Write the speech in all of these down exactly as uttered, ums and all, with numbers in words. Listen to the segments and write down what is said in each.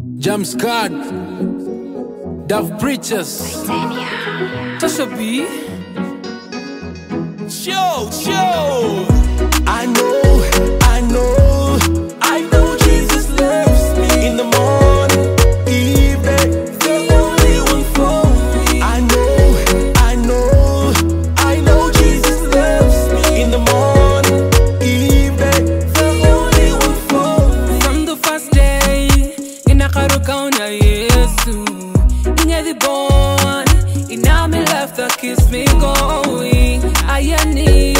Jam Squad, Dove Preachers, Tasha B, Chio, Chio. I know, I know, I know Jesus loves me in the morning, evening, the only one for me. I know, I know, I know Jesus loves me in the morning, evening, the only one for me. From the first day, in rukaunia Yesu, Ingeth born, in my left that kiss me going, Ayeni.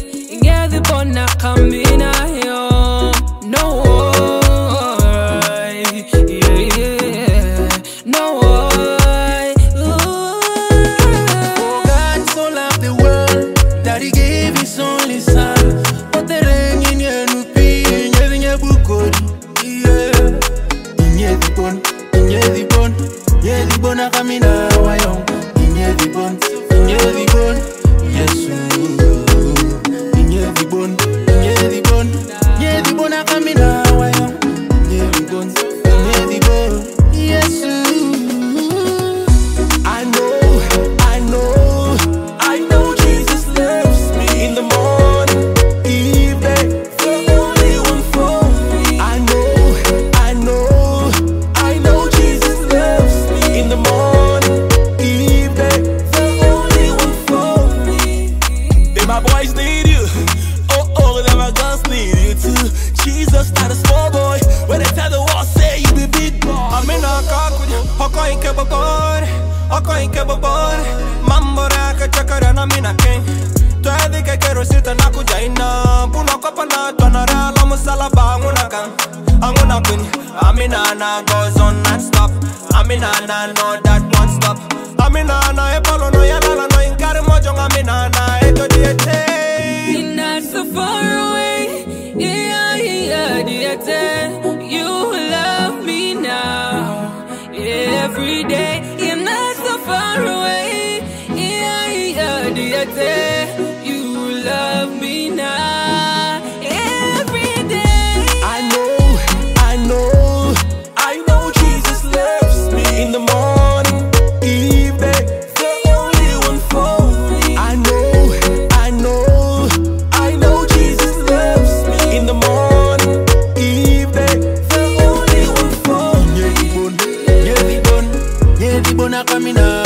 Akamina, ayong, Noowooi, yeah, Noowooi, ooh. For God so loved the world that He gave His only Son. Kotere, ngini, enupi, ngebukor, yeah. Ingeth, Ingeth, Ingeth, akamina, ayong, Ingeth, Ingeth, Yesu. Akamina, ayong, Yesu. I know, I know, I know Jesus loves me in the morning, evening, the only one for me. I know, I know, I know Jesus loves me in the morning, evening, the only one for me. They my boys need you. Oh, oh, that my girls need you too. Jesus not a small boy. When they tell the world, say you be big boy. Amina, akuj, Okoi, keboboor, Okoi, keboboor. Mambo raka chakara na mina king. Tuedi ke kero sita na kujaina. Puna kopa na tuana reala musalaba anguna kan. Anguna kuny. Amina na goes on non-stop. Amina na know that won't stop. Amina na epalo no yalala no inkari mojo. Amina na eto diete. You're not so far away, yeah, yeah, yeah. You love me now, every day. You're not so far away, yeah, yeah, yeah. You love me now, every day. I know, I know, I know Jesus loves me in the morning, evening, the only one for me. I know, I know, I know Jesus loves me in the morning, evening, the only one for me. Akamina.